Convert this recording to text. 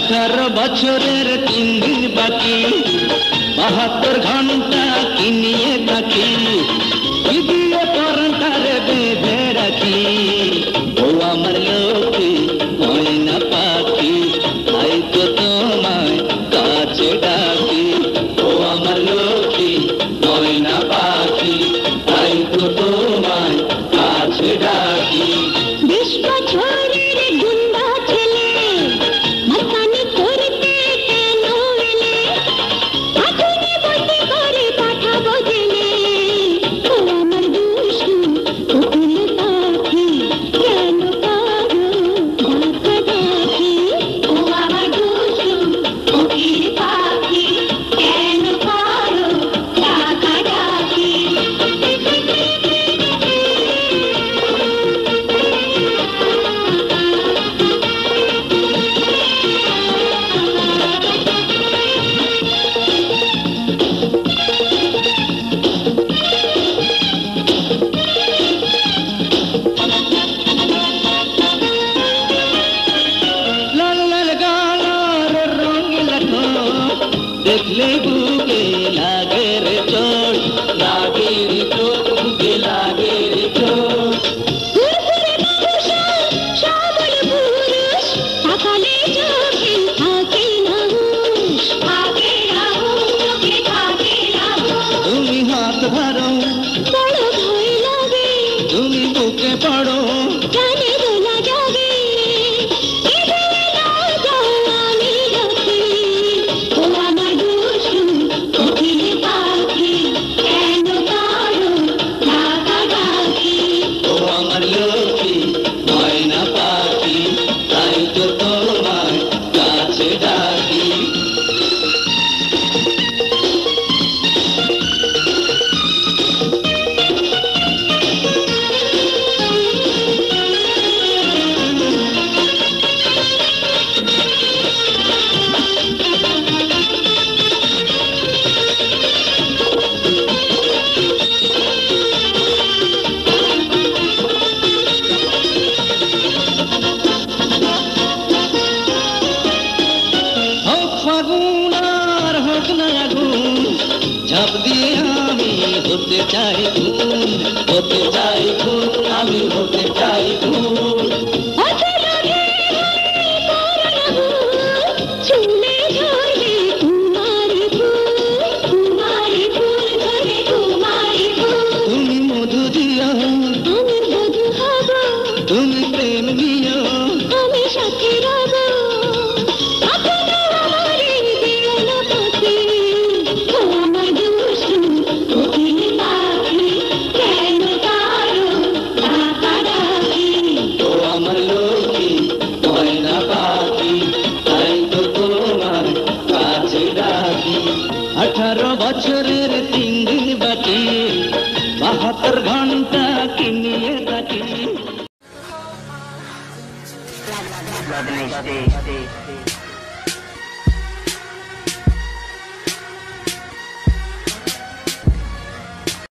18 বছরের 3 দিন বাকি, 72 ঘন্টা কি নিয়ে থাকি, কি দিয়ে পরনটারে বেঁধে রাখি। ও আমার লক্ষ্মী ময়না পাখি, তাই তো তোমায় কাছে ডাকি। ও আমার লক্ষ্মী ময়না পাখি, তাই তো তোমায় কাছে ডাকি। 20 বছরের গুন্ডা ছেলে, মাস্তানি করতে কেন এলে? এখনই বন্দি করে পাঠাবো জেলে। ও আমার দুষ্টু কোকিল পাখি, কেন করো ডাকাডাকি? ও আমার দুষ্টু কোকিল পাখি, কেন করো ডাকাডাকি? লাল লাল গাল আর রঙিলা ঠোঁট, দেখলে বুকে লাগে রে চোট, লাগে রে চোট, বুকে লাগে রে চোট। ফুরফুরে মানুষা, সবল পুরুষ, সকালে চোখে থাকে না হুঁশ, থাকে না হুঁশ, চোখে থাকে না হুঁশ। তুমি হাত ধরো, বড় ভয় লাগে, তুমি বুকে পড়ো, জানে দোলা জাগে, এ ভেবে না যাও আমি রাখি। ও আমার দুষ্টু কোকিল পাখি, কেন করো ডাকাডাকি? ও আমার লক্ষ্মী ময়না পাখি, তাই তো তোমায় কাছে ডাকি। হোক ফাগুন আর হোক না আগুন, ঝাঁপ দিয়ে আমি হতে চাই খুন, হতে চাই খুন, আমি হতে চাই খুন। অচেনা ঘেরায় করো না ভুল, ছুঁলে ঝরবে কুমারী ফুল, কুমারী ফুল ঝরবে কুমারী ফুল। তুমি মধু দিও, আমি বধূ হব, তুমি প্রেম দিও, আমি সাথে রব। এখনো আমারে দিও না ফাঁকি। ও আমার দুষ্টু কোকিল পাখি, কেন করো ডাকাডাকি? ও আমার লক্ষ্মী ময়না পাখি, তাই তো তোমার কাছে ডাকি। 18 বছরের 3 দিন বাকি, 72 ঘন্টা কি নিয়ে থাকি। Love me,